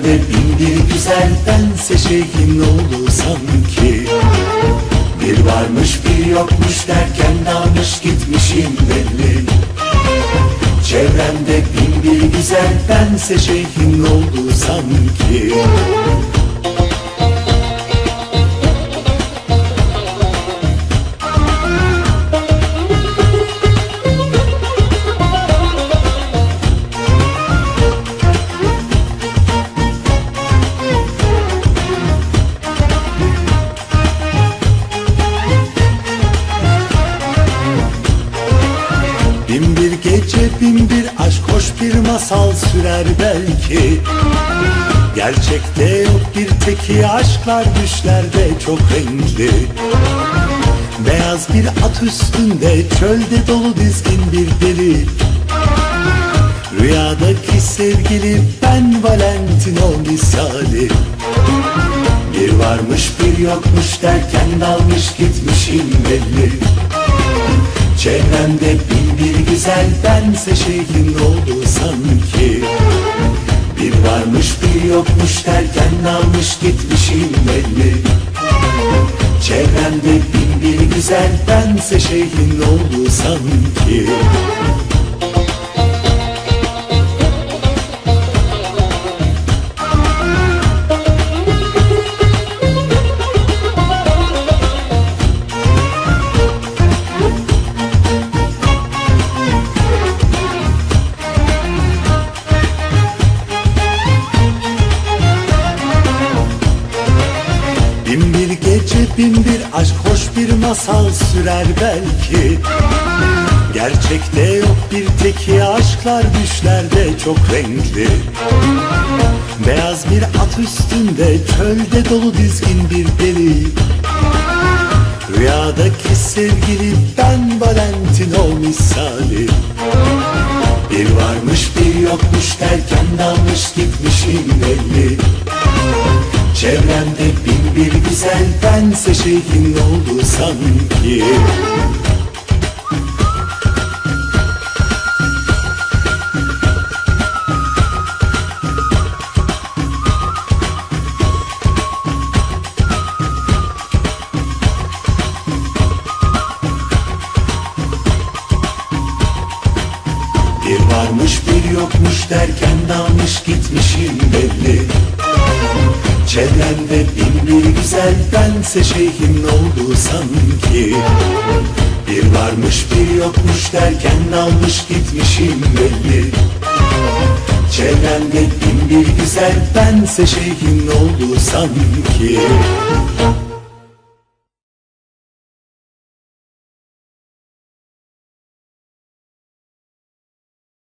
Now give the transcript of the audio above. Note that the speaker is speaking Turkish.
Çevremde bin bir güzel, bense şeyhin oğlu sanki. Bir varmış bir yokmuş derken dalmış gitmişim belli. Çevremde bin bir güzel, bense şeyhin oğlu sanki. Bin bir gece, bin bir aşk, hoş bir masal sürer belki. Gerçekte yok bir teki, aşklar düşlerde çok renkli. Beyaz bir at üstünde, çölde dolu dizgin bir deli. Rüyadaki sevgili ben, Valentino misali. Bir varmış bir yokmuş derken dalmış gitmişim belli. Çevremde bin bir güzel, bense şeyhin oldu sanki. Bir varmış bir yokmuş derken dalmış gitmişim belli. Çevremde bin bir güzel, bense şeyhin oldu sanki. Bin bir gece, bin bir aşk, hoş bir masal sürer belki. Gerçekte yok bir teki, aşklar düşlerde çok renkli. Beyaz bir at üstünde, çölde dolu dizgin bir deli. Rüyadaki sevgili ben, Valentino misali. Bir varmış bir yokmuş derken dalmış gitmişim belli. Çevremde bin bir güzel, bense şeyhin oldu sanki. Bir varmış bir yokmuş derken dalmış gitmişim belli. Çevremde bin bir güzel, bense şeyhin oldu sanki. Bir varmış bir yokmuş derken dalmış gitmişim belli. Çevremde bin bir güzel, bense şeyhin oldu sanki.